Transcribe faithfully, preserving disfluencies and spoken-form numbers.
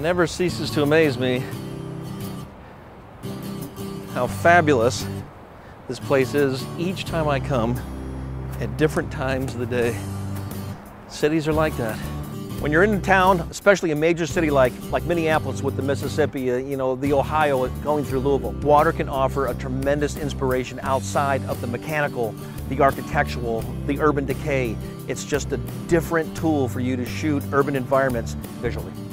never ceases to amaze me how fabulous this place is each time I come at different times of the day. Cities are like that. When you're in town, especially a major city like, like Minneapolis with the Mississippi, uh, you know, the Ohio going through Louisville, water can offer a tremendous inspiration outside of the mechanical, the architectural, the urban decay. It's just a different tool for you to shoot urban environments visually.